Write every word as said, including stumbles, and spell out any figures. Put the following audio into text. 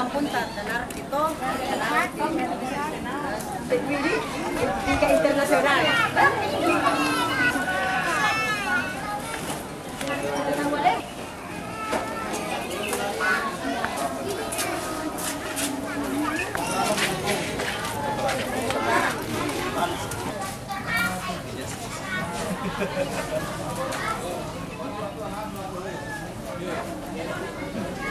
kang punta? Danar dito? Danar? Hindi ka international. Yeah.